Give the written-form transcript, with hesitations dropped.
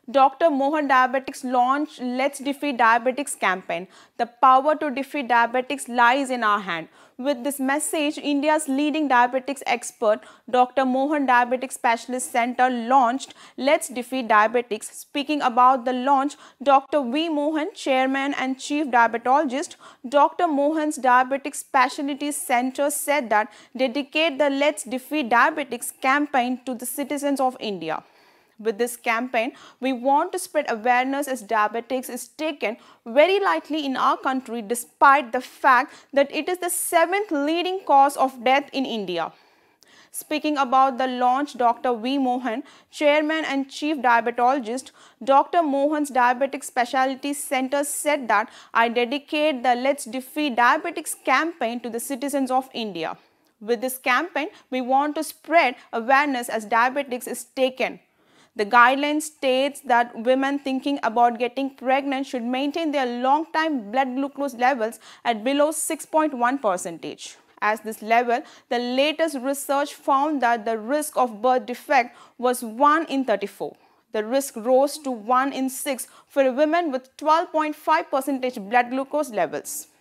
Dr. Mohan Diabetics launched Let's Defeat Diabetics campaign. The power to defeat diabetics lies in our hand. With this message, India's leading diabetics expert, Dr. Mohan Diabetic Specialist Center launched Let's Defeat Diabetics. Speaking about the launch, Dr. V. Mohan, Chairman and Chief Diabetologist, Dr. Mohan's Diabetic Specialty Center said that dedicate the Let's Defeat Diabetics campaign to the citizens of India. With this campaign, we want to spread awareness as diabetics is taken very lightly in our country despite the fact that it is the 7th leading cause of death in India. Speaking about the launch, Dr. V. Mohan, Chairman and Chief Diabetologist, Dr. Mohan's Diabetic Specialty Center said that I dedicate the Let's Defeat Diabetics campaign to the citizens of India. With this campaign, we want to spread awareness as diabetics is taken. The guideline states that women thinking about getting pregnant should maintain their long-time blood glucose levels at below 6.1%. As this level, the latest research found that the risk of birth defect was 1 in 34. The risk rose to 1 in 6 for women with 12.5% blood glucose levels.